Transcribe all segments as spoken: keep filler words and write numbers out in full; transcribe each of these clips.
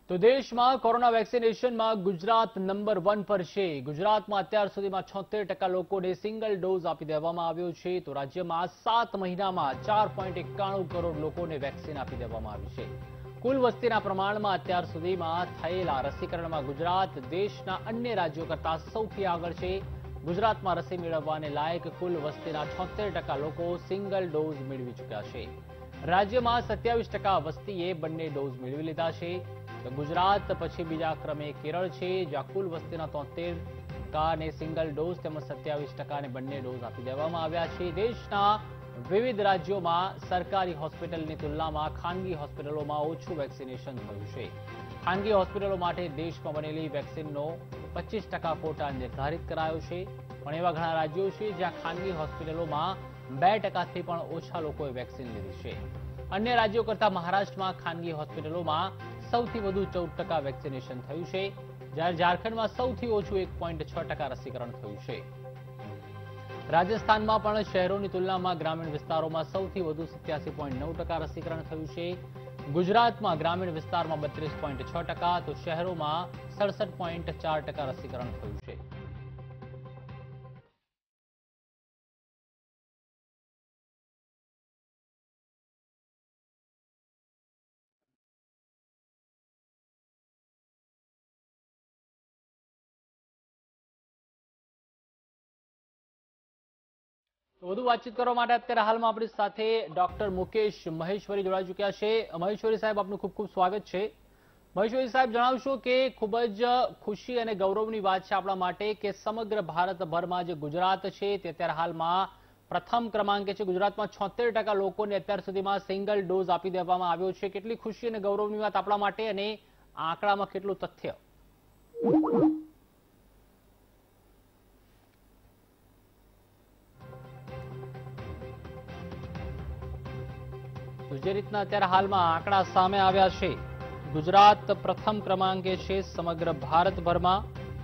તો દેશમાં કોરોના વેક્સિનેશનમાં ગુજરાત નંબર વન પર છે। ગુજરાતમાં અત્યાર સુધીમાં છોતેર ટકા લોકોને સિંગલ ડોઝ આપી દેવામાં આવ્યો છે। તો રાજ્યમાં સાત મહિનામાં ચાર પોઈન્ટ એકાણું કરોડ લોકોને વેક્સિન આપી દેવામાં આવી છે। કુલ વસ્તીના પ્રમાણમાં અત્યાર સુધીમાં થયેલા રસીકરણમાં ગુજરાત દેશના અન્ય રાજ્યો કરતાં સૌથી આગળ છે। ગુજરાતમાં રસી મેળવવાને લાયક કુલ વસ્તીના છોતેર ટકા લોકો સિંગલ ડોઝ મેળવી ચૂક્યા છે। રાજ્યમાં સત્યાવીસ ટકા વસ્તીએ બંને ડોઝ મેળવી લીધા છે। તો ગુજરાત પછી બીજા ક્રમે કેરળ છે, જ્યાં કુલ વસ્તીના તોતેર ટકાને સિંગલ ડોઝ તેમજ સત્યાવીસ ટકાને બંને ડોઝ આપી દેવામાં આવ્યા છે। દેશના વિવિધ રાજ્યોમાં સરકારી હોસ્પિટલની તુલનામાં ખાનગી હોસ્પિટલોમાં ઓછું વેક્સિનેશન થયું છે। ખાનગી હોસ્પિટલો માટે દેશમાં બનેલી વેક્સિનનો પચીસ ટકા કોટા નિર્ધારિત કરાયો છે, પણ એવા ઘણા રાજ્યો છે જ્યાં ખાનગી હોસ્પિટલોમાં બે ટકાથી પણ ઓછા લોકોએ વેક્સિન લીધી છે। અન્ય રાજ્યો કરતાં મહારાષ્ટ્રમાં ખાનગી હોસ્પિટલોમાં સૌથી વધુ ચૌદ ટકા વેક્સિનેશન થયું છે, જ્યારે ઝારખંડમાં સૌથી ઓછું એક પોઈન્ટ છ ટકા રસીકરણ થયું છે। રાજસ્થાનમાં પણ શહેરોની તુલનામાં ગ્રામીણ વિસ્તારોમાં સૌથી વધુ સત્યાસી પોઈન્ટ નવ ટકા રસીકરણ થયું છે। ગુજરાતમાં ગ્રામીણ વિસ્તારમાં બત્રીસ પોઈન્ટ છ ટકા તો શહેરોમાં સડસઠ પોઈન્ટ ચાર ટકા રસીકરણ થયું છે। વધુ વાતચીત કરવા માટે અત્યારે હાલમાં આપણી સાથે ડોક્ટર મુકેશ મહેશ્વરી જોડાઈ ચૂક્યા છે। મહેશ્વરી સાહેબ, આપનું ખૂબ ખૂબ સ્વાગત છે। મહેશ્વરી સાહેબ, જણાવશો કે ખૂબ જ ખુશી અને ગૌરવની વાત છે આપણા માટે કે સમગ્ર ભારતભરમાં જે ગુજરાત છે તે અત્યારે હાલમાં પ્રથમ ક્રમાંકે છે। ગુજરાતમાં છોતેર ટકા લોકોને અત્યાર સુધીમાં સિંગલ ડોઝ આપી દેવામાં આવ્યો છે। કેટલી ખુશી અને ગૌરવની વાત આપણા માટે, અને આ આંકડામાં કેટલું તથ્ય? જે રીતના અત્યારે હાલમાં આંકડા સામે આવ્યા છે, ગુજરાત પ્રથમ ક્રમાંકે છે સમગ્ર ભારતભરમાં।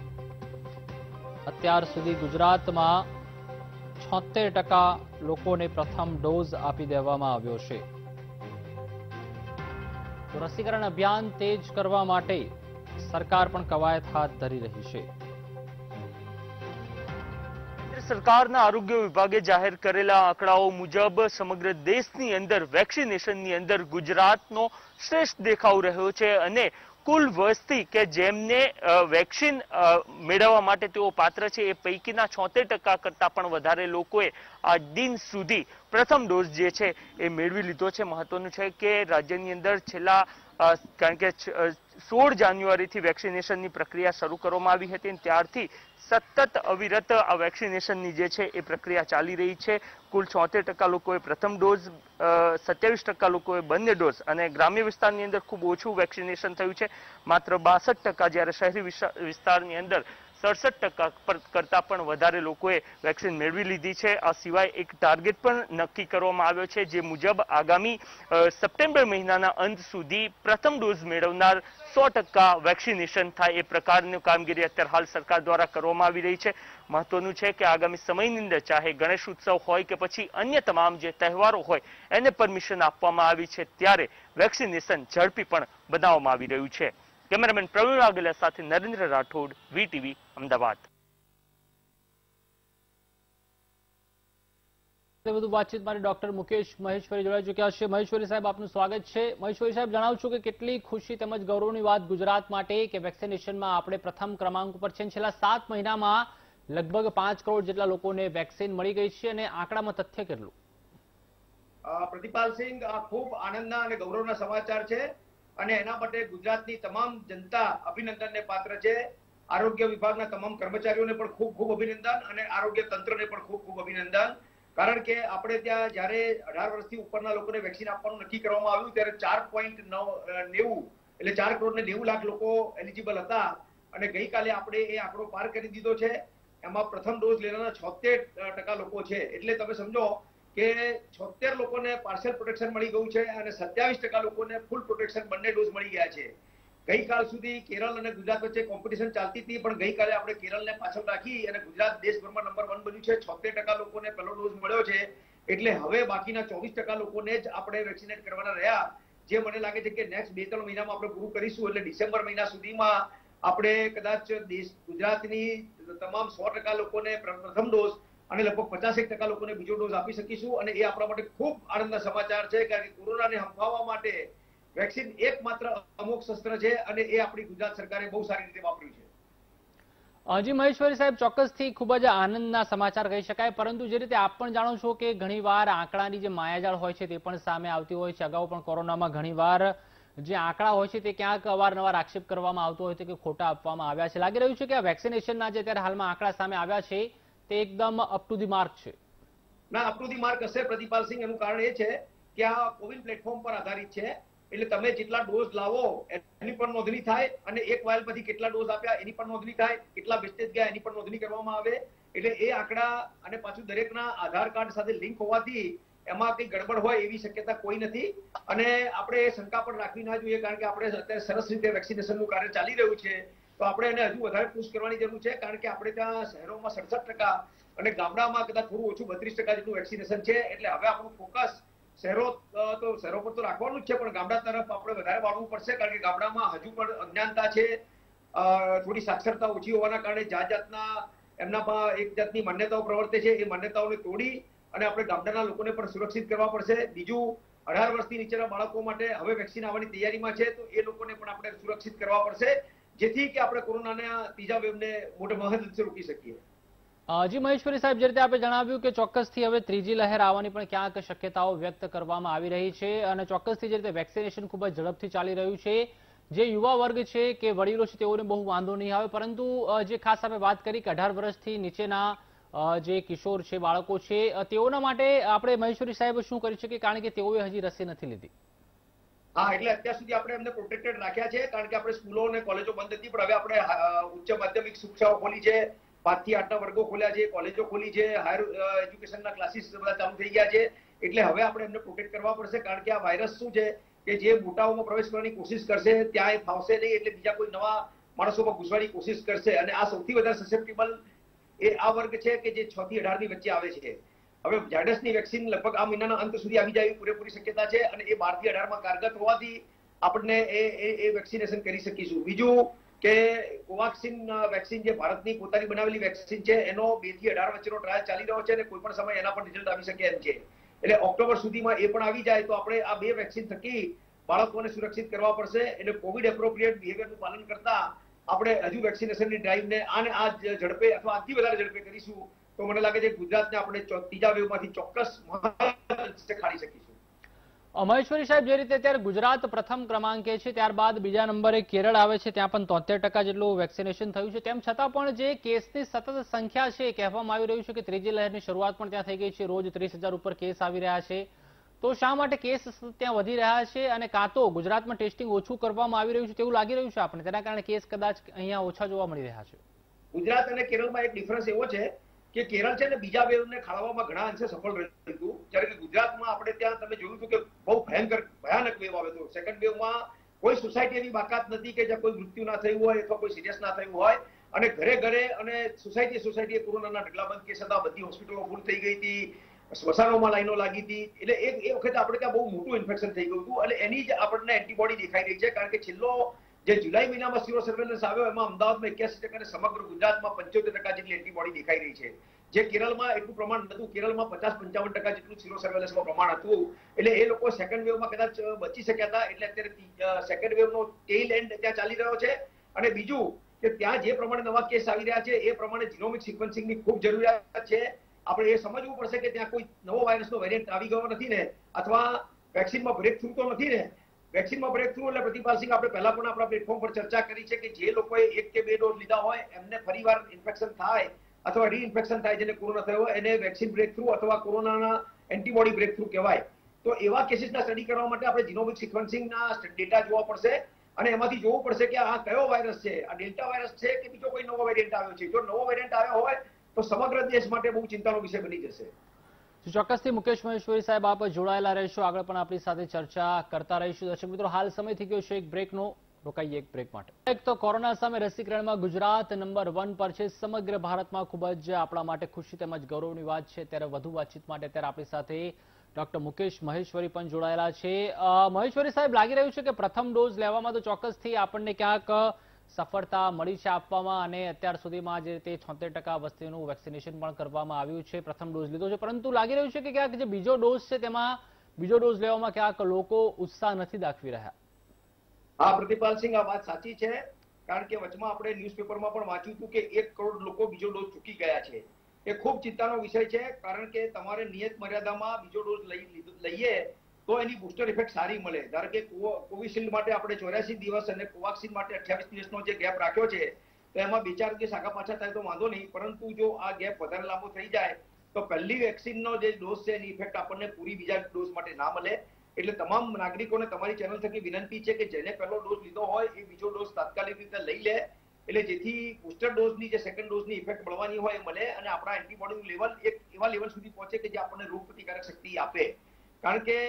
અત્યાર સુધી ગુજરાતમાં છોતેર ટકા લોકોને પ્રથમ ડોઝ આપી દેવામાં આવ્યો છે। તો રસીકરણ અભિયાન તેજ કરવા માટે સરકાર પણ કવાયત હાથ ધરી રહી છે। સરકારના આરોગ્ય વિભાગે જાહેર કરેલા આંકડાઓ મુજબ સમગ્ર દેશની અંદર વેક્સિનેશનની અંદર ગુજરાતનો શ્રેષ્ઠ દેખાવ રહ્યો છે, અને કુલ વસ્તી કે જેમને વેક્સિન મેળવવા માટે તેઓ પાત્ર છે એ પૈકીના છોતેર ટકા કરતાં પણ વધારે લોકોએ આ દિન સુધી પ્રથમ ડોઝ જે છે એ મેળવી લીધો છે। મહત્વનું છે કે રાજ્યની અંદર છેલ્લા કારણ કે સોળ જાન્યુઆરીથી વેક્સિનેશનની પ્રક્રિયા શરૂ કરવામાં આવી હતી, ત્યારથી સતત અવિરત આ વેક્સિનેશનની જે છે એ પ્રક્રિયા ચાલી રહી છે। કુલ છોતેર ટકા લોકોએ પ્રથમ ડોઝ, સત્યાવીસ ટકા લોકોએ બંને ડોઝ, અને ગ્રામ્ય વિસ્તારની અંદર ખૂબ ઓછું વેક્સિનેશન થયું છે, માત્ર બાસઠ ટકા, જ્યારે શહેરી વિસ્તારની અંદર સડસઠ ટકા કરતાં પણ વધારે લોકોએ વેક્સિન મેળવી લીધી છે। આ સિવાય એક ટાર્ગેટ પણ નક્કી કરવામાં આવ્યો છે, જે મુજબ આગામી સપ્ટેમ્બર મહિનાના અંત સુધી પ્રથમ ડોઝ મેળવનાર સો ટકા વેક્સિનેશન થાય એ પ્રકારની કામગીરી અત્યારે હાલ સરકાર દ્વારા કરવામાં આવી રહી છે। મહત્વનું છે કે આગામી સમયની અંદર ચાહે ગણેશ ઉત્સવ હોય કે પછી અન્ય તમામ જે તહેવારો હોય એને પરમિશન આપવામાં આવી છે, ત્યારે વેક્સિનેશન ઝડપી પણ બનાવવામાં આવી રહ્યું છે। કેમેરામેન પ્રવીણ વાઘેલા સાથે નરેન્દ્ર રાઠોડ, વીટીવી, અમદાવાદ। વધુ વાતચીત માટે ડોક્ટર મુકેશ મહેશ્વરી જોડાઈ ચૂક્યા છે। મહેશ્વરી સાહેબ, આપનું સ્વાગત છે। મહેશ્વરી સાહેબ, જણાવશો કે કેટલી ખુશી તેમજ ગૌરવની વાત ગુજરાત માટે કે વેક્સિનેશનમાં આપણે પ્રથમ ક્રમાંક ઉપર છે। છેલ્લા સાત મહિનામાં લગભગ પાંચ કરોડ જેટલા લોકોને વેક્સિન મળી ગઈ છે, અને આંકડામાં તથ્ય કેટલું? પ્રતિપાલસિંહ, આ ખૂબ આનંદના અને ગૌરવના સમાચાર છે, અને એના માટે ગુજરાતની તમામ જનતા અભિનંદનને પાત્ર છે। આરોગ્ય વિભાગના તમામ કર્મચારીઓને પણ ખૂબ ખૂબ અભિનંદન, અને આરોગ્ય તંત્રને પણ ખૂબ ખૂબ અભિનંદન। કારણ કે આપણે ત્યાં જ્યારે અઢાર વર્ષથી ઉપરના લોકોને વેક્સિન આપવાનું નક્કી કરવામાં આવ્યું ત્યારે ચાર પોઈન્ટ નેવું એટલે ચાર કરોડ ને નેવું લાખ લોકો એલિજિબલ હતા, અને ગઈકાલે આપણે એ આંકડો પાર કરી દીધો છે। એમાં પ્રથમ ડોઝ લેનારા છોતેર ટકા લોકો છે, એટલે તમે સમજો કે છોતેર લોકોને પાર્શિયલ પ્રોટેક્શન મળી ગયું છે, અને સત્યાવીસ ટકા લોકોને ફૂલ પ્રોટેક્શન બંને ડોઝ મળી ગયા છે। ગઈકાલ સુધી કેરળ અને ગુજરાત વચ્ચે કોમ્પિટિશન ચાલતી હતી, પણ ગઈકાલે આપણે કેરળને પાછળ રાખી અને ગુજરાત દેશભરમાં નંબર વન બન્યું છે। છોતેર ટકા લોકોને પહેલો ડોઝ મળ્યો છે, એટલે હવે બાકીના ચોવીસ ટકા લોકોને જ આપણે વેક્સિનેટ કરવાના રહ્યા, જે મને લાગે છે કે નેક્સ્ટ બે ત્રણ મહિનામાં આપણે પૂરું કરીશું, એટલે ડિસેમ્બર મહિના સુધીમાં આપણે કદાચ દેશ ગુજરાતની તમામ સો ટકા લોકોને પ્રથમ ડોઝ અને લગભગ પચાસેક ટકા લોકોને બીજો ડોઝ આપી શકીશું. અને એ આપણા માટે ખૂબ આનંદના સમાચાર છે, કારણ કે કોરોનાને હંફાવવા માટે વેક્સિન એકમાત્ર અમોઘ શસ્ત્ર છે અને એ આપણી ગુજરાત સરકારે બહુ સારી રીતે વાપર્યું છે. જી મહેશ્વરી સાહેબ, ચોક્કસથી ખૂબ જ આનંદના સમાચાર કહી શકાય, પરંતુ જે રીતે આપ પણ જાણો છો કે ઘણીવાર આંકડાની જે માયાજાળ હોય છે તે પણ સામે આવતી હોય છે. અગાઉ પણ કોરોનામાં ઘણીવાર જે આંકડા હોય છે તે ક્યાંક અવારનવાર આક્ષેપ કરવામાં આવતો હોય છે કે ખોટા આપવામાં આવ્યા છે. લાગી રહ્યું છે કે આ વેક્સિનેશનના જે અત્યારે હાલમાં આંકડા સામે આવ્યા છે તે એકદમ અપ ટુ ધી માર્ક છે. ના, અપ ટુ ધી માર્ક હશે પ્રતિપાલસિંહ. એનું કારણ એ છે કે આ કોવિન પ્લેટફોર્મ પર આધારિત છે, એટલે તમે જેટલા ડોઝ લાવો એની પણ નોંધણી થાય અને એક વાયલ પછી કેટલા ડોઝ આપ્યા એની પણ નોંધણી થાય, કેટલા વેસ્ટેજ ગયા એની પણ નોંધણી કરવામાં આવે. એટલે એ આંકડા અને પાછું દરેકના આધાર કાર્ડ સાથે લિંક હોવાથી એમાં કઈ ગડબડ હોય એવી શક્યતા કોઈ નથી. અને આપણે શંકા પણ રાખવી ના જોઈએ, કારણ કે આપણે અત્યારે સરસ રીતે વેક્સિનેશનનું કાર્ય ચાલી રહ્યું છે, તો આપણે એને હજુ વધારે પુશ કરવાની જરૂર છે, કારણ કે આપણે ત્યાં શહેરોમાં સડસઠ ટકા અને ગામડામાં કદાચ થોડું ઓછું બત્રીસ ટકા જેટલું વેક્સિનેશન છે. એટલે હવે આપણું ફોકસ શહેરો તો શહેરો પર તો રાખવાનું જ છે, પણ ગામડા તરફ આપણે વધારે વાળવું પડશે, કારણ કે ગામડામાં હજુ પણ અજ્ઞાનતા છે, થોડી સાક્ષરતા ઓછી હોવાના કારણે જાત જાતના એમનામાં એક જાતની માન્યતાઓ પ્રવર્તે છે. એ માન્યતાઓને તોડી અને આપણે ગામડાના લોકોને પણ સુરક્ષિત કરવા પડશે. બીજું, અઢાર વર્ષથી નીચેના બાળકો માટે હવે વેક્સિન આવવાની તૈયારીમાં છે, તો એ લોકોને પણ આપણે સુરક્ષિત કરવા પડશે, જેથી કે આપણે કોરોનાના ત્રીજા વેવને મોટે મહદ રોકી શકીએ. જી મહેશ્વરી સાહેબ, જે રીતે આપણે જણાવ્યું કે ચોક્કસથી હવે ત્રીજી લહેર આવવાની પણ ક્યાંક શક્યતાઓ વ્યક્ત કરવામાં આવી રહી છે, અને ચોક્કસથી જે રીતે વેક્સિનેશન ખૂબ જ ઝડપથી ચાલી રહ્યું છે, જે યુવા વર્ગ છે કે વડીલો છે તેઓને બહુ વાંધો નહીં આવે, પરંતુ જે ખાસ આપણે વાત કરી કે અઢાર વર્ષથી નીચેના જે કિશોર છે, બાળકો છે, તેઓના માટે આપણે મહેશ્વરી સાહેબ શું કરી શકીએ, કારણ કે તેઓએ હજી રસી નથી લીધી? હા, એટલે અત્યાર સુધી આપણે એમને પ્રોટેક્ટેડ રાખ્યા છે, કારણ કે આપણે સ્કૂલો અને કોલેજો બંધ હતી, પણ હવે આપણે ઉચ્ચ માધ્યમિક શિક્ષાઓ ખોલી છે, પાંચ થી આઠના વર્ગો ખોલ્યા છે, કોલેજો ખોલી છે, હાયર એજ્યુકેશનના ક્લાસીસ બધા ચાલુ થઈ ગયા છે. એટલે હવે આપણે એમને પ્રોટેક્ટ કરવા પડશે, કારણ કે આ વાયરસ શું છે કે જે મોટાઓમાં પ્રવેશ કરવાની કોશિશ કરશે ત્યાં એ ફાવશે નહીં, એટલે બીજા કોઈ નવા માણસોમાં ઘૂસવાની કોશિશ કરશે. અને આ સૌથી વધારે સસેપ્ટેબલ એ આ વર્ગ છે કે જે છ થી અઢાર ની વચ્ચે આવે છે. હવે ઝાયડસની વેક્સિન લગભગ આ મહિનાના અંત સુધી આવી જાય એવી પૂરેપૂરી શક્યતા છે, અને એ બાર થી અઢાર માં કારગત હોવાથી આપણને એ એ વેક્સિનેશન કરી શકીશું. બીજું કે કોવાક્સિન વેક્સિન જે ભારતની પોતાની બનાવેલી વેક્સિન છે, એનો બે થી અઢાર વચ્ચેનો ટ્રાયલ ચાલી રહ્યો છે, અને કોઈ પણ સમય એના પર રિઝલ્ટ આવી શકે એમ છે. એટલે ઓક્ટોબર સુધીમાં એ પણ આવી જાય તો આપણે આ બે વેક્સિન થકી બાળકોને સુરક્ષિત કરવા પડશે. એટલે કોવિડ એપ્રોપ્રિએટ બિહેવિયરનું પાલન કરતા આપણે હજુ વેક્સિનેશનની ડ્રાઈવને આને આ ઝડપે અથવા આથી વધારે ઝડપે કરીશું, તો મને લાગે છે ગુજરાતને આપણે ત્રીજા વેવમાંથી ચોક્કસ ખાડી શકીશું. મહેશ્વરી સાહેબ, જે રીતે અત્યારે ગુજરાત પ્રથમ ક્રમાંકે છે, ત્યારબાદ બીજા નંબરે કેરળ આવે છે, ત્યાં પણ તોતેર ટકા જેટલું વેક્સિનેશન થયું છે, તેમ છતાં પણ જે કેસની સતત સંખ્યા છે, કહેવામાં આવી રહ્યું છે કે ત્રીજી લહેરની શરૂઆત પણ ત્યાં થઈ ગઈ છે, રોજ ત્રીસ હજાર ઉપર કેસ આવી રહ્યા છે, તો શા માટે કેસ ત્યાં વધી રહ્યા છે, અને કાં તો ગુજરાતમાં ટેસ્ટિંગ ઓછું કરવામાં આવી રહ્યું છે તેવું લાગી રહ્યું છે આપણને, તેના કારણે કેસ કદાચ અહીંયા ઓછા જોવા મળી રહ્યા છે? ગુજરાત અને કેરળમાં એક ડિફરન્સ એવો છે કે કેરળ છે ને બીજા વેવને ખાળવામાં ઘણા અંશે સફળ રહ્યું હતું, જ્યારે કે ગુજરાતમાં આપણે ત્યાં તમે જોયું હતું કે બહુ ભયંકર ભયાનક વેવ આવ્યો હતો. સેકન્ડ વેવમાં કોઈ સોસાયટી એવી બાકાત નથી કે જ્યાં કોઈ મૃત્યુ ના થયું હોય અથવા કોઈ સિરિયસ ના થયું હોય, અને ઘરે ઘરે અને સોસાયટી સોસાયટીએ કોરોનાના ઢગલાબંધ કેસ હતા, બધી હોસ્પિટલો ફૂલ થઈ ગઈ હતી, સ્મશાનોમાં લાઈનો લાગી હતી. એટલે એક એ વખતે આપણે ત્યાં બહુ મોટું ઇન્ફેક્શન થઈ ગયું હતું, અને એની જ આપણને એન્ટીબોડી દેખાઈ રહી છે, કારણ કે છેલ્લો જે જુલાઈ મહિનામાં સીરો સર્વેલન્સ આવ્યો એમાં અમદાવાદમાં એક્યાસી ટકા અને સમગ્ર ગુજરાતમાં પંચોતેર ટકા જેટલી એન્ટીબોડી દેખાઈ રહી છે, જે કેરળમાં એટલું પ્રમાણ નતું. કેરળમાં પચાસ પંચાવન ટકા જેટલું સીરો સર્વેલન્સમાં પ્રમાણ હતું, એટલે એ લોકો સેકન્ડ વેવમાં કદાચ બચી શક્યા હતા. એટલે અત્યારે સેકન્ડ વેવનો ટેઇલ એન્ડ ત્યાં ચાલી રહ્યો છે. અને બીજું કે ત્યાં જે પ્રમાણે નવા કેસ આવી રહ્યા છે એ પ્રમાણે જીનોમિક સિક્વન્સિંગની ખૂબ જરૂરિયાત છે. આપણે એ સમજવું પડશે કે ત્યાં કોઈ નવો વાયરસનો વેરિયન્ટ આવી ગયો નથી ને, અથવા વેક્સિનમાં બ્રેક થ્રુ તો નથી ને. વેક્સિનમાં બ્રેક થ્રુ એટલે પ્રતિપાલસિંહ આપણે પહેલા પણ આપણા પ્લેટફોર્મ પર ચર્ચા કરી છે કે જે લોકોએ એક કે બે ડોઝ લીધા હોય એમને ફરીવાર ઇન્ફેક્શન થાય અથવા રીઇન્ફેક્શન થાય, જેને કોરોના થયો હોય એને વેક્સિન બ્રેક થ્રુ અથવા કોરોનાના એન્ટીબોડી બ્રેક થ્રુ કહેવાય. તો એવા કેસીસના સ્ટડી કરવા માટે આપણે જીનોમિક સિક્વન્સિંગના ડેટા જોવા પડશે, અને એમાંથી જોવું પડશે કે આ કયો વાયરસ છે, આ ડેલ્ટા વાયરસ છે કે બીજો કોઈ નવો વેરિયન્ટ આવ્યો છે. જો નવો વેરિયન્ટ આવ્યો હોય તો સમગ્ર દેશ માટે બહુ ચિંતાનો વિષય બની જશે. ચોક્કસથી મુકેશ મહેશ્વરી સાહેબ, આપ જોડાયેલા રહેશો, આગળ પણ આપણી સાથે ચર્ચા કરતા રહીશું. દર્શક મિત્રો, હાલ સમય થઈ ગયો છે એક બ્રેકનો, રોકાઈએ એક બ્રેક માટે. એક તો કોરોના સામે રસીકરણમાં ગુજરાત નંબર વન પર છે. સમગ્ર ભારતમાં ખૂબ જ આપણા માટે ખુશી તેમજ ગૌરવની વાત છે. ત્યારે વધુ વાતચીત માટે અત્યારે આપણી સાથે ડોક્ટર મુકેશ મહેશ્વરી પણ જોડાયેલા છે. મહેશ્વરી સાહેબ, લાગી રહ્યું છે કે પ્રથમ ડોઝ લેવામાં તો ચોક્કસથી આપણને ક્યાંક સફળતા મળી છે આપવામાં, અને અત્યાર સુધીમાં જે રીતે છોતેર ટકા વસ્તીનું વેક્સિનેશન પણ કરવામાં આવ્યું છે, પ્રથમ ડોઝ લીધો છે, પરંતુ લાગી રહ્યું છે કે ક્યાંક જે બીજો ડોઝ છે તેમાં બીજો ડોઝ લેવામાં ક્યાંક લોકો ઉત્સાહ નથી દાખવી રહ્યા. હા પ્રતિપાલસિંહ, આ વાત સાચી છે, કારણ કે વચમાં આપણે ન્યૂઝપેપરમાં પણ વાંચ્યું હતું કે એક કરોડ લોકો બીજો ડોઝ ચૂકી ગયા છે. એ ખૂબ ચિંતાનો વિષય છે, કારણ કે તમારે નિયત મર્યાદામાં બીજો ડોઝ લઈએ તો એની બુસ્ટર ઇફેક્ટ સારી મળે. ધારો કે કોવિશિલ્ડ માટે આપણે ચોર્યાસી દિવસ અને કોવાક્સિન માટે અઠ્યાવીસ દિવસનો જે ગેપ રાખ્યો છે, તો એમાં બે ચાર દિવસ આગા પાછા થાય તો વાંધો નહીં, પરંતુ જો આ ગેપ વધારે લાંબો થઈ જાય તો પહેલી વેક્સિનનો જે ડોઝ છે એની ઇફેક્ટ આપણને પૂરી બીજા ડોઝ માટે ના મળે. એટલે તમામ નાગરિકોને તમારી ચેનલ થકી વિનંતી છે કે જેને પહેલો ડોઝ લીધો હોય એ બીજો ડોઝ તાત્કાલિક રીતે લઈ લે, એટલે જેથી બુસ્ટર ડોઝની જે સેકન્ડ ડોઝની ઇફેક્ટ મળવાની હોય એ મળે અને આપણા એન્ટીબોડીનું લેવલ એક એવા લેવલ સુધી પહોંચે કે જે આપણને રોગ પ્રતિકારક શક્તિ આપે. કારણ કે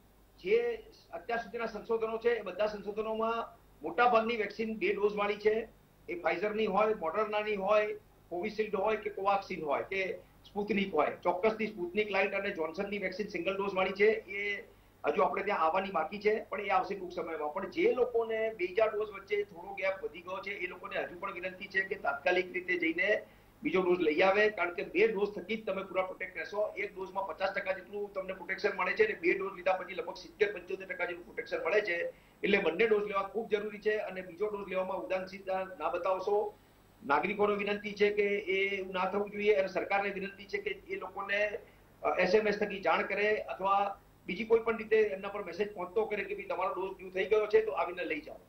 જે અત્યાર સુધીના સંશોધનો છે એ બધા સંશોધનોમાં મોટા ભાગની વેક્સિન બે ડોઝ વાળી છે. એ ફાઇઝરની હોય, મોડર્નાની હોય, કોવિશિલ્ડ હોય કે કોવાક્સિન હોય કે સ્પુતનિક હોય. ચોક્કસથી સ્પુતનિક લાઇટ અને જોન્સનની વેક્સિન સિંગલ ડોઝ વાળી છે, એ હજુ આપણે ત્યાં આવવાની બાકી છે, પણ એ આવશે ટૂંક સમયમાં. પણ જે લોકોને બીજા ડોઝ વચ્ચે થોડો ગેપ વધી ગયો છે એ લોકોને હજુ પણ વિનંતી છે કે તાત્કાલિક રીતે જઈને બીજો ડોઝ લઈ આવે, કારણ કે બે ડોઝ થકી જ તમે પૂરા પ્રોટેક્ટ રહેશો. એક ડોઝમાં પચાસ ટકા જેટલું તમને પ્રોટેક્શન મળે છે અને બે ડોઝ લીધા પછી લગભગ સિત્તેર પંચોતેર ટકા જેટલું પ્રોટેક્શન મળે છે. એટલે બંને ડોઝ લેવા ખૂબ જરૂરી છે અને બીજો ડોઝ લેવામાં ઉદાસીનતા ના બતાવશો. નાગરિકોને વિનંતી છે કે એ ના થવું જોઈએ અને સરકારને વિનંતી છે કે એ લોકોને એસએમએસ થકી જાણ કરે અથવા બીજી કોઈ પણ રીતે એમના પર મેસેજ પહોંચતો કરે કે ભાઈ તમારો ડોઝ ડ્યુ થઈ ગયો છે તો આવીને લઈ જાઓ.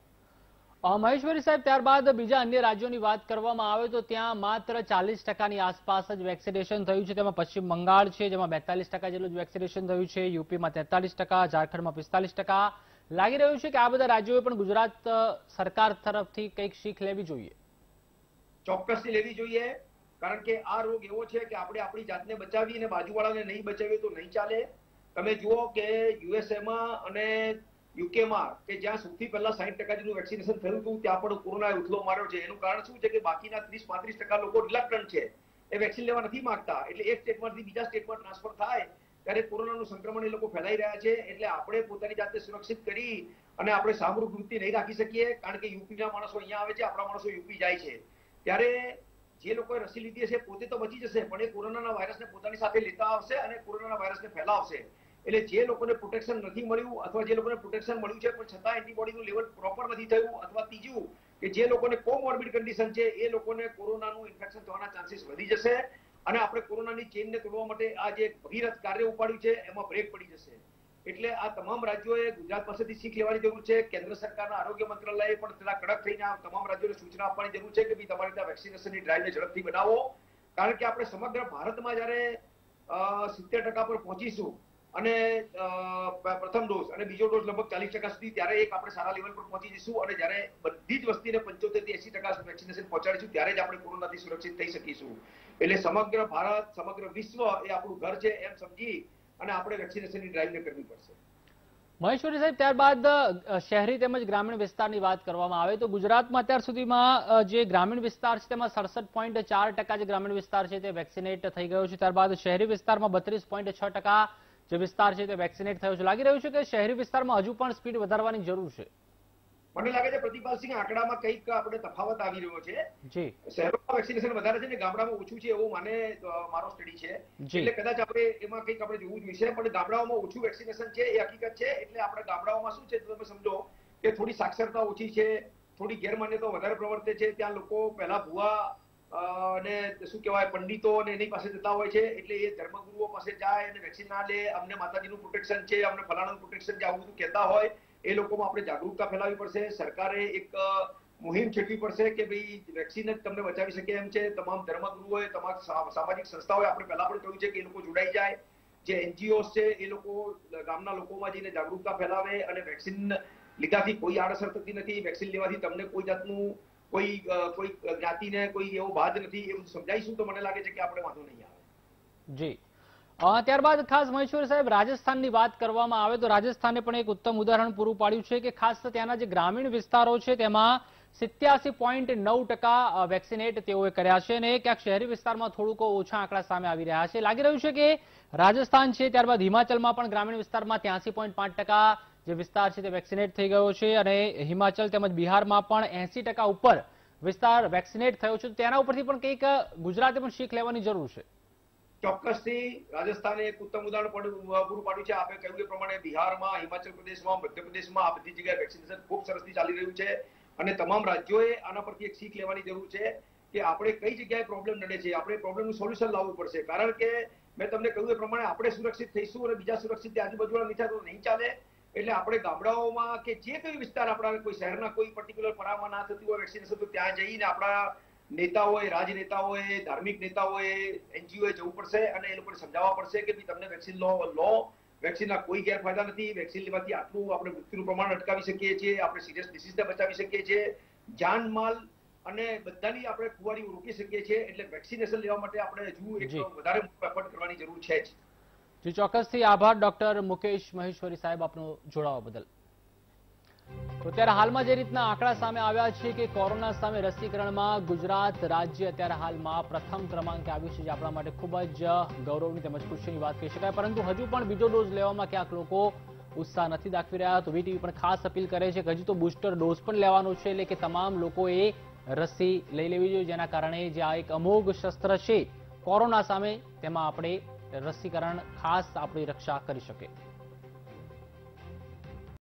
મહેશ્વરી સાહેબ, ત્યારબાદ બીજા અન્ય રાજ્યોની વાત કરવામાં આવે તો ત્યાં માત્ર ચાલીસ ટકાની આસપાસ જ વેક્સિનેશન થયું છે. તેમાં પશ્ચિમ બંગાળ છે જેમાં બેતાલીસ ટકા જેટલું જ વેક્સિનેશન થયું છે, યુપીમાં તેતાલીસ ટકા, ઝારખંડમાં પિસ્તાલીસ ટકા. લાગી રહ્યું છે કે આ બધા રાજ્યોએ પણ ગુજરાત સરકાર તરફથી કંઈક શીખ લેવી જોઈએ. ચોક્કસથી લેવી જોઈએ, કારણ કે આ રોગ એવો છે કે આપણે આપણી જાતને બચાવી અને બાજુવાળાને નહીં બચાવીએ તો નહીં ચાલે. તમે જુઓ કે યુએસએમાં અને યુકેમાં કે જ્યાં સૌથી પહેલા સાહીઠ ટકા જેટલું વેક્સિનેશન થયું હતું ત્યાં પણ કોરોનાએ ઉથલો માર્યો છે. એનું કારણ શું છે કે બાકીના ત્રીસ પાંત્રીસ ટકા લોકો રિલક્ટન્ટ છે, એ વેક્સિન લેવા નથી માંગતા. એટલે એક સ્ટેટમાંથી બીજા સ્ટેટમાં ટ્રાન્સફર થાય ત્યારે કોરોનાનું સંક્રમણ એ લોકો ફેલાઈ રહ્યા છે. એટલે આપણે પોતાની જાતને સુરક્ષિત કરી અને આપણે સામૂહિક વૃત્તિ નહીં રાખી શકીએ, કારણ કે યુપીના માણસો અહીંયા આવે છે, આપણા માણસો યુપી જાય છે. ત્યારે જે લોકોએ રસી લીધી હશે પોતે તો બચી જશે, પણ એ કોરોનાના વાયરસને પોતાની સાથે લેતા આવશે અને કોરોનાના વાયરસને ફેલાવશે. એટલે જે લોકોને પ્રોટેક્શન નથી મળ્યું અથવા જે લોકોને પ્રોટેક્શન મળ્યું છે પણ છતાં એન્ટીબોડીનું લેવલ પ્રોપર નથી થયું, અથવા ત્રીજું કે જે લોકોને કોમોર્બિડ કન્ડિશન છે એ લોકોને કોરોનાનું ઇન્ફેક્શન થવાના ચાન્સીસ વધી જશે અને આપણે કોરોનાની ચેઇનને તોડવા માટે આ જે ભગીરથ કાર્ય ઉપાડ્યું છે એમાં બ્રેક પડી જશે. એટલે આ તમામ રાજ્યોએ ગુજરાત પાસેથી શીખ લેવાની જરૂર છે. કેન્દ્ર સરકારના આરોગ્ય મંત્રાલયે પણ તેના કડક થઈને આ તમામ રાજ્યોને સૂચના આપવાની જરૂર છે કે ભાઈ તમારે ત્યાં વેક્સિનેશનની ડ્રાઈવને ઝડપથી બનાવો, કારણ કે આપણે સમગ્ર ભારતમાં જયારે સિત્તેર ટકા પર પહોંચીશું અને પ્રથમ ડોઝ અને બીજો ડોઝ લગભગ ચાલીસ ટકા સુધી, ત્યારે એક આપણે સારા લેવલ પર પહોંચી જઈશું અને જ્યારે બધી જ વસ્તીને પંચોતેર થી એસી ટકા વેક્સિનેશન પહોંચાડીશું ત્યારે જ આપણે કોરોનાથી સુરક્ષિત થઈ શકીશું. એટલે સમગ્ર ભારત, સમગ્ર વિશ્વ એ આપણું ઘર છે એમ સમજી અને આપણે વેક્સિનેશનની ડ્રાઈવને કરવી પડશે. મહેશ્વરી સાહેબ, ત્યારબાદ શહેરી તેમજ ગ્રામીણ વિસ્તારની વાત કરવામાં આવે તો ગુજરાતમાં અત્યાર સુધીમાં જે ગ્રામીણ વિસ્તાર છે તેમાં સડસઠ પોઈન્ટ ચાર ટકા જે ગ્રામીણ વિસ્તાર છે તે વેક્સિનેટ થઈ ગયો છે. ત્યારબાદ શહેરી વિસ્તારમાં બત્રીસ પોઈન્ટ છ ટકા જે વિસ્તાર છે તે વેક્સિનેટ થયો છે. લાગી રહ્યું છે કે શહેરી વિસ્તારમાં હજુ પણ સ્પીડ વધારવાની જરૂર છે. મને લાગે છે પ્રતિપાલસિંહ, આંકડામાં કંઈક આપણે તફાવત આવી રહ્યો છે. જી, શહેરોમાં વેક્સિનેશન વધારે છે ને ગામડામાં ઓછું છે એવું મને મારો સ્ટડી છે. એટલે કદાચ આપણે એમાં કંઈક આપણે જોવું જોઈએ, પણ ગામડાઓમાં ઓછું વેક્સિનેશન છે એ હકીકત છે. એટલે આપણે ગામડાઓમાં શું છે તમે સમજો કે થોડી સાક્ષરતા ઓછી છે, થોડી ગેરમાન્યતા વધારે પ્રવર્તે છે. ત્યાં લોકો પહેલા ભુવા અને શું કહેવાય પંડિતો અને એની પાસે જતા હોય છે, એટલે એ ધર્મગુરુઓ પાસે જાય અને વેક્સિન ના લે, અમને માતાજીનું પ્રોટેક્શન છે, અમને ફલાણાનું પ્રોટેક્શન છે, આવું બધું કહેતા હોય. એ લોકોમાં આપણે જાગૃતતા ફેલાવવી પડશે. સરકારે એક મુહિમ છેડવી પડશે કે ભાઈ વેક્સિન જ તમને બચાવી શકે એમ છે. તમામ ધર્મગુરુઓએ, તમામ સામાજિક સંસ્થાઓએ આપણે પહેલા પણ કહ્યું છે કે એ લોકો જોડાઈ જાય. જે એનજીઓ છે એ લોકો ગામના લોકોમાં જઈને જાગૃતતા ફેલાવે અને વેક્સિન લીધાથી કોઈ આડઅસર થતી નથી, વેક્સિન લેવાથી તમને કોઈ જાતનું કોઈ કોઈ જ્ઞાતિને કોઈ એવો બાદ નથી, એવું સમજાઈશું તો મને લાગે છે કે આપણે વાંધો નહીં આવે. જી, ત્યારબાદ ખાસ મહેશ્વર સાહેબ, રાજસ્થાનની વાત કરવામાં આવે તો રાજસ્થાને પણ એક ઉત્તમ ઉદાહરણ પૂરું પાડ્યું છે કે ખાસ ત્યાંના જે ગ્રામીણ વિસ્તારો છે તેમાં સિત્યાસી પોઈન્ટ નવ ટકા વેક્સિનેટ તેઓએ કર્યા છે અને ક્યાંક શહેરી વિસ્તારમાં થોડુંક ઓછા આંકડા સામે આવી રહ્યા છે. લાગી રહ્યું છે કે રાજસ્થાન છે, ત્યારબાદ હિમાચલમાં પણ ગ્રામીણ વિસ્તારમાં ત્યાંસી પોઈન્ટ પાંચ ટકા જે વિસ્તાર છે તે વેક્સિનેટ થઈ ગયો છે અને હિમાચલ તેમજ બિહારમાં પણ એસી ટકા ઉપર વિસ્તાર વેક્સિનેટ થયો છે. તેના ઉપરથી પણ કંઈક ગુજરાતે પણ શીખ લેવાની જરૂર છે. ચોક્કસથી રાજસ્થાને એક ઉત્તમ ઉદાહરણ પૂરું પાડ્યું છે. આપણે કહ્યું એ પ્રમાણે બિહારમાં, હિમાચલ પ્રદેશમાં, મધ્યપ્રદેશમાં આ બધી જગ્યાએ વેક્સિનેશન ખૂબ સરસથી ચાલી રહ્યું છે અને તમામ રાજ્યોએ આના પરથી એક શીખ લેવાની જરૂર છે કે આપણે કઈ જગ્યાએ પ્રોબ્લેમ નડે છે, આપણે પ્રોબ્લેમનું સોલ્યુશન લાવવું પડશે. કારણ કે મેં તમને કહ્યું એ પ્રમાણે આપણે સુરક્ષિત થઈશું અને બીજા સુરક્ષિત આજુબાજુના નહીં થાય તો નહીં ચાલે. એટલે આપણે ગામડાઓમાં કે જે કઈ વિસ્તાર આપણા કોઈ શહેરના કોઈ પર્ટિક્યુલર પરામાં ના થતી હોય વેક્સિનેશન, તો ત્યાં જઈને આપણા નેતાઓએ, રાજનેતાઓએ, ધાર્મિક નેતાઓએ, એનજીઓએ જવું પડશે અને એ લોકોને સમજાવવા પડશે કે તમને વેક્સિન લો લો વેક્સિનના કોઈ ગેરફાયદા નથી. વેક્સિન લેવાથી આટલું આપણે મૃત્યુનું પ્રમાણ અટકાવી શકીએ છીએ, આપણે સિરિયસ ડિસીઝને બચાવી શકીએ છીએ, જાનમાલ અને બધાની આપણે ખુવારી રોકી શકીએ છીએ. એટલે વેક્સિનેશન લેવા માટે આપણે હજુ એક વધારે એફર્ટ કરવાની જરૂર છે જ. જી ચોક્કસથી આભાર ડોક્ટર મુકેશ મહેશ્વરી સાહેબ આપનો જોડાવા બદલ. તો ત્યારે હાલમાં જે રીતના આંકડા સામે આવ્યા છે કે કોરોના સામે રસીકરણમાં ગુજરાત રાજ્ય અત્યારે હાલમાં પ્રથમ ક્રમાંકે આવ્યું છે, જે આપણા માટે ખૂબ જ ગૌરવની તેમજ ખુશીની વાત કહી શકાય. પરંતુ હજુ પણ બીજો ડોઝ લેવામાં ક્યાંક લોકો ઉત્સાહ નથી દાખવી રહ્યા. તો વીટીવી પણ ખાસ અપીલ કરે છે કે હજુ તો બુસ્ટર ડોઝ પણ લેવાનો છે, એટલે કે તમામ લોકોએ રસી લઈ લેવી જોઈએ, જેના કારણે જે આ એક અમોઘ શસ્ત્ર છે કોરોના સામે, તેમાં આપણે રસીકરણ ખાસ આપણી રક્ષા કરી શકે.